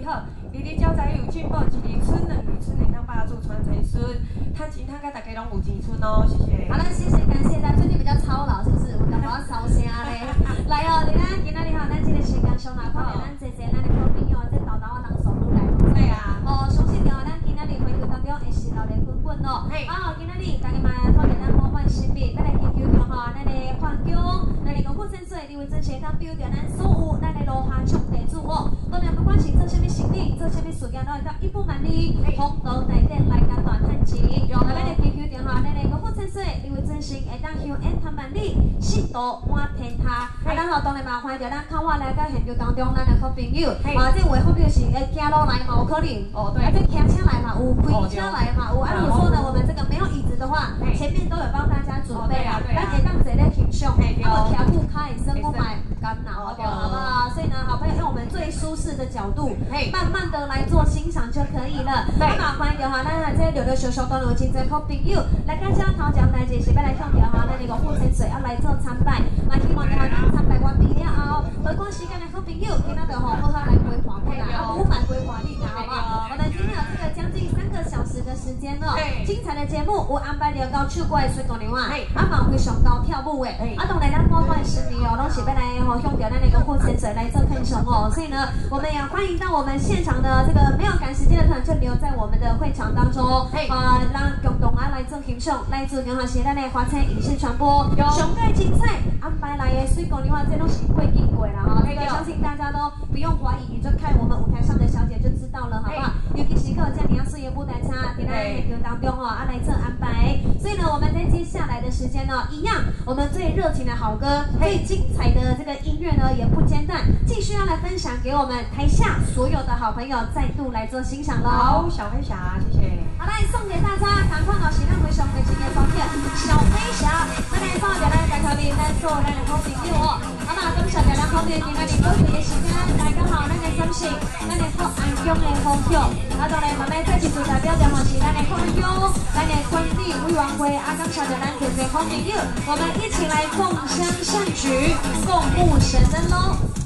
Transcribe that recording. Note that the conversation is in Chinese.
好，日日招财有进步，一儿春、两儿春会当霸主传财孙，趁钱趁甲大家拢有钱春哦，谢谢。 好了，谢谢感谢。咱最近比较操劳，是不是？我们要烧声嘞。来哦，你看今仔日吼，咱这个时间上来，看到咱这咱的好朋友，这豆豆啊人数愈来愈多。对啊。哦，相信着咱今仔日会议当中会是热烈滚滚哦。嘿。啊，今仔日大家嘛看到咱满满新币，咱来祈求着吼，咱的环境，咱的国富千岁，李伟真是当表着咱所有咱的罗下兄弟子哦。当然不管是做什么生意，做什么事业，都会当一步万里，风头大展来甲大趁钱。咱来祈求着吼，咱的国富千岁，李伟真是会当向恩谈万里，信道满天下。啊，咱吼当然嘛欢迎着咱看我来到现场当中，咱的好朋友。啊，这位好朋友是走路来嘛，有可能。哦，对。啊，这骑车来嘛，有开车来嘛，有。啊，如果说呢，我们这个没有椅子的话，前面都有帮大家准备啊，咱会当坐咧欣赏。啊，无徛久卡会生我买干扰，好不好？所以呢，好朋友用我们最舒适的角度，慢慢的来做欣赏就可以了。那么欢迎着哈，咱这溜溜小小当中有真侪好朋友来感谢头前代志是要来向着哈，咱那个富千岁要来做参拜。嘛，希望着哈，咱参拜完毕了后，回光时间的好朋友，今仔就吼好好来规划过啦，五百规划你啦，好不好？我们今天有这个将近3个小时的时间哦，精彩的节目有安排了高手过来水果牛啊，啊嘛非常高跳舞的，啊当然咱满满的视频哦，拢是要来吼向着咱那个富千岁来做分享哦，所以呢，我们也欢迎到我们现场的这个没有赶时间的团就留在我们的会场当中，让共同来做欣赏，来自刚好是咱的华彩影视传播，上盖精彩安排来的水果牛啊，这都是会经过啦哈，这个相信大家都不用怀疑，你就看我们舞台上的小姐就知道了，好不好？尤其是个这样水的舞台车，在咱现场当中哦，来做安排。所以呢，我们在接下来的时间呢，一样，我们最热情的好歌，最精彩的这个音乐呢，也不间断，继续要来分享给我们台下所有的好朋友再度来做欣赏喽。 好，小飞侠，谢谢。 好，来送给大家，赶快哦，是咱非常的今天方片小飞侠，咱来放着咱在头面来做咱的好朋友哦。好嘛，感谢大家好朋友今天宝贵的时间，大家好，咱的掌声，咱的福安乡的好友，啊，当然慢慢再次代表着吼是咱的福安乡，咱的管理委员会，啊，感谢着咱这些好朋友，我们一起来共襄盛举，共沐神恩喽。